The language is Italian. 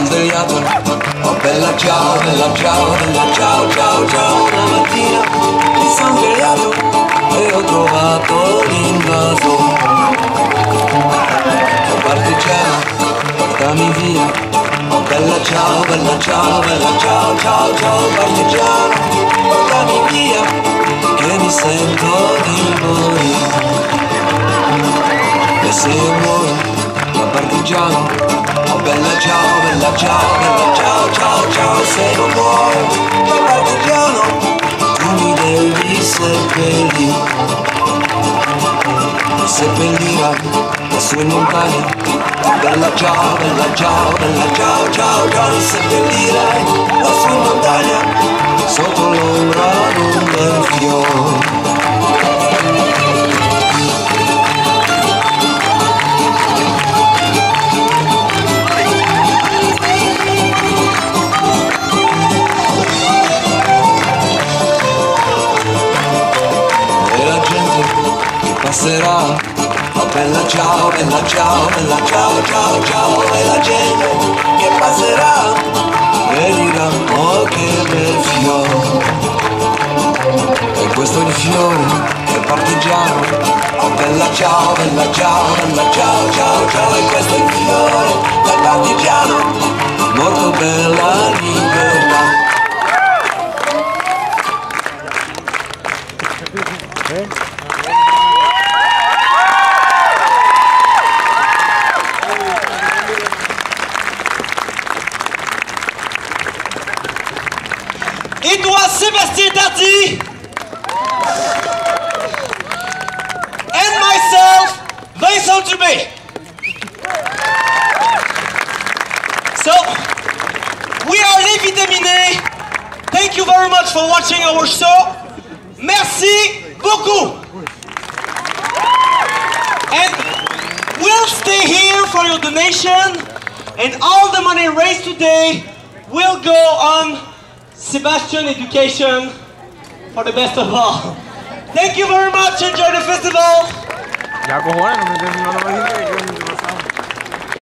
sono svegliato, oh bella ciao, bella ciao, bella ciao, ciao, ciao. Una mattina mi sono svegliato e ho trovato l'invaso. Oh partigiano, portami via, oh bella ciao, bella ciao, bella ciao, ciao, ciao. Partigiano, portami via, che mi sento di morire. E se io muoio da partigiano, oh bella ciao, bella ciao, bella ciao, ciao, ciao. Se io muoio da partigiano, tu mi devi seppellire. E seppellirai lassù in montagna, oh bella ciao, bella ciao, bella ciao, ciao, ciao. Mi seppellirai lassù in montagna, sotto l'ombra d'un bel fiore. Passerà, oh bella ciao, bella ciao, bella ciao, ciao, ciao. E la gente che passerà e dirà, oh che bel fiore. E questo è il fiore che è partigiano, oh bella ciao, bella ciao, bella ciao, ciao, ciao. E questo è il fiore del partigiano, morto per la libertà. Et toi, Sébastien Tardy, and myself, Vincent Dubé. So, we are Les Vitaminés. Thank you very much for watching our show. Merci beaucoup. And we'll stay here for your donation, and all the money raised today will go on Sebastian Education for the best of all. Thank you very much. Enjoy the festival.